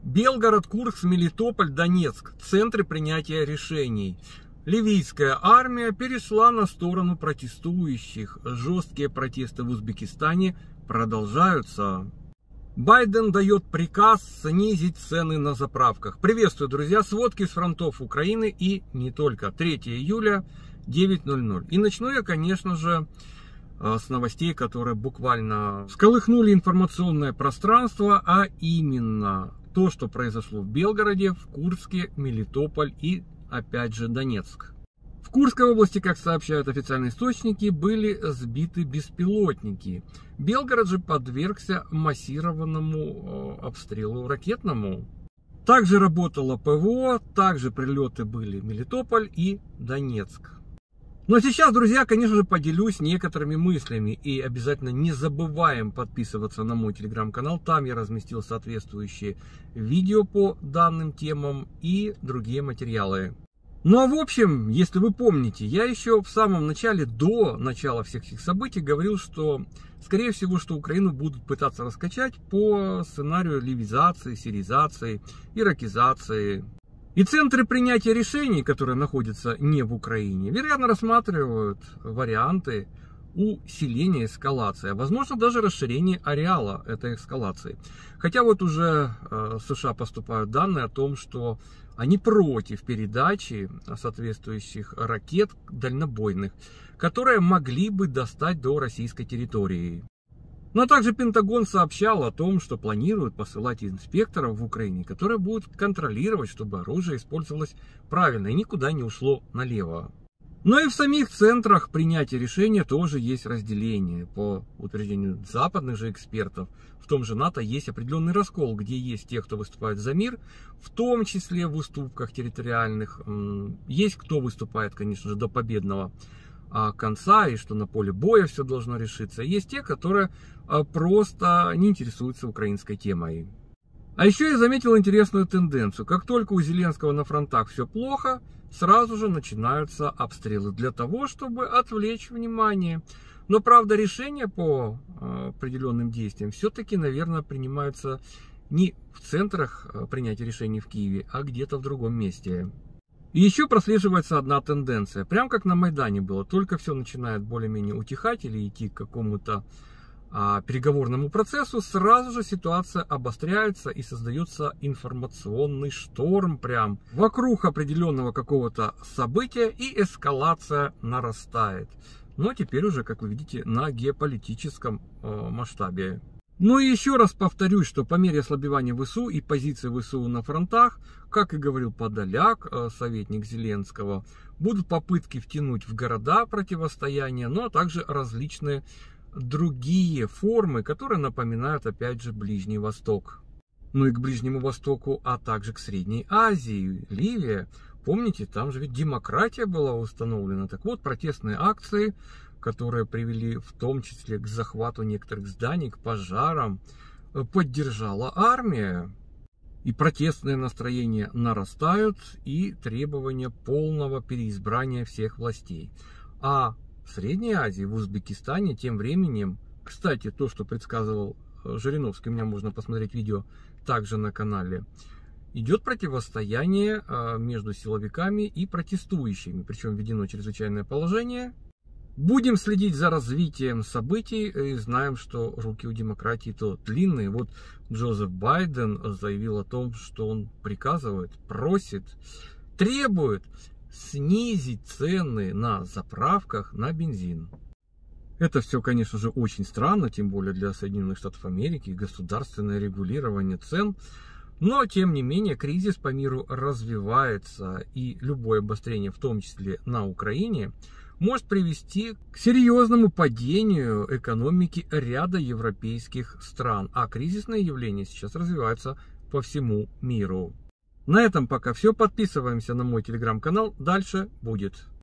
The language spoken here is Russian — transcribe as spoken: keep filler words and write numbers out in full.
Белгород, Курск, Мелитополь, Донецк. Центры принятия решений. Ливийская армия перешла на сторону протестующих. Жесткие протесты в Узбекистане продолжаются. Байден дает приказ снизить цены на заправках. Приветствую, друзья, сводки с фронтов Украины и не только. третьего июля, девять ноль ноль. И начну я, конечно же, с новостей, которые буквально всколыхнули информационное пространство, а именно то, что произошло в Белгороде, в Курске, Мелитополь и, опять же, Донецк. В Курской области, как сообщают официальные источники, были сбиты беспилотники. Белгород же подвергся массированному обстрелу ракетному. Также работало ПВО, также прилеты были в Мелитополь и Донецк. Но сейчас, друзья, конечно же, поделюсь некоторыми мыслями. И обязательно не забываем подписываться на мой телеграм-канал. Там я разместил соответствующие видео по данным темам и другие материалы. Ну а в общем, если вы помните, я еще в самом начале, до начала всех этих событий, говорил, что, скорее всего, что Украину будут пытаться раскачать по сценарию ливизации, сиризации, иракизации. И центры принятия решений, которые находятся не в Украине, вероятно, рассматривают варианты усиления эскалации, а возможно даже расширения ареала этой эскалации. Хотя вот уже э, США поступают данные о том, что они против передачи соответствующих ракет дальнобойных, которые могли бы достать до российской территории. Но также Пентагон сообщал о том, что планирует посылать инспекторов в Украине, которые будут контролировать, чтобы оружие использовалось правильно и никуда не ушло налево. Но и в самих центрах принятия решения тоже есть разделение. По утверждению западных же экспертов, в том же НАТО есть определенный раскол, где есть те, кто выступает за мир, в том числе в уступках территориальных. Есть кто выступает, конечно же, до победного конца, и что на поле боя все должно решиться. Есть те, которые просто не интересуются украинской темой. А еще я заметил интересную тенденцию. Как только у Зеленского на фронтах все плохо, сразу же начинаются обстрелы для того, чтобы отвлечь внимание. Но, правда, решения по определенным действиям все-таки, наверное, принимаются не в центрах принятия решений в Киеве, а где-то в другом месте. И еще прослеживается одна тенденция. Прям как на Майдане было. Только все начинает более-менее утихать или идти к какому-то а, переговорному процессу, сразу же ситуация обостряется и создается информационный шторм прям вокруг определенного какого-то события, и эскалация нарастает. Но теперь уже, как вы видите, на геополитическом э, масштабе. Ну и еще раз повторюсь, что по мере ослабевания ВСУ и позиции ВСУ на фронтах, как и говорил Подоляк, советник Зеленского, будут попытки втянуть в города противостояния, но а также различные другие формы, которые напоминают, опять же, Ближний Восток. Ну и к Ближнему Востоку, а также к Средней Азии, Ливия. Помните, там же ведь демократия была установлена. Так вот, протестные акции, которые привели в том числе к захвату некоторых зданий, к пожарам, поддержала армия. И протестные настроения нарастают, и требования полного переизбрания всех властей. А в Средней Азии, в Узбекистане, тем временем, кстати, то, что предсказывал Жириновский, у меня можно посмотреть видео также на канале, идет противостояние между силовиками и протестующими, причем введено чрезвычайное положение. Будем следить за развитием событий и знаем, что руки у демократии то длинные. Вот Джозеф Байден заявил о том, что он приказывает, просит, требует снизить цены на заправках на бензин. Это все, конечно же, очень странно, тем более для Соединенных Штатов Америки, государственное регулирование цен. Но, тем не менее, кризис по миру развивается, и любое обострение, в том числе на Украине, может привести к серьезному падению экономики ряда европейских стран. А кризисные явления сейчас развиваются по всему миру. На этом пока все. Подписываемся на мой телеграм-канал. Дальше будет.